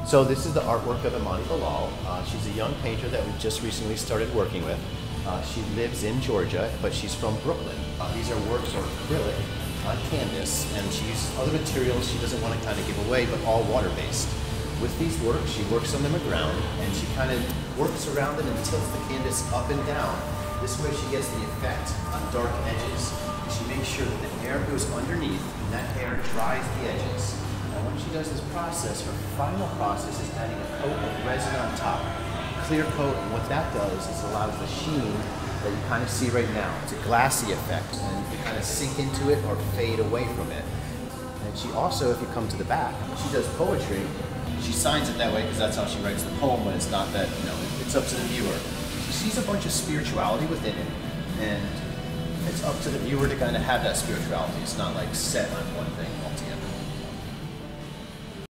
So this is the artwork of Imani Bilal. She's a young painter that we just recently started working with. She lives in Georgia, but she's from Brooklyn. These are works of acrylic on canvas, and she uses other materials she doesn't want to kind of give away, but all water-based. With these works, she works on them aground, and she kind of works around them and tilts the canvas up and down. This way she gets the effect on dark edges. She makes sure that the air goes underneath, and that air dries the edges. Now when she does this process, her final process is adding a coat of resin on top. Clear coat, and what that does is allows the sheen that you kind of see right now. It's a glassy effect, and you can kind of sink into it or fade away from it. And she also, if you come to the back, when she does poetry, she signs it that way because that's how she writes the poem, when it's not that, you know, it's up to the viewer. She sees a bunch of spirituality within it, and it's up to the viewer to kind of have that spirituality. It's not like set on one thing.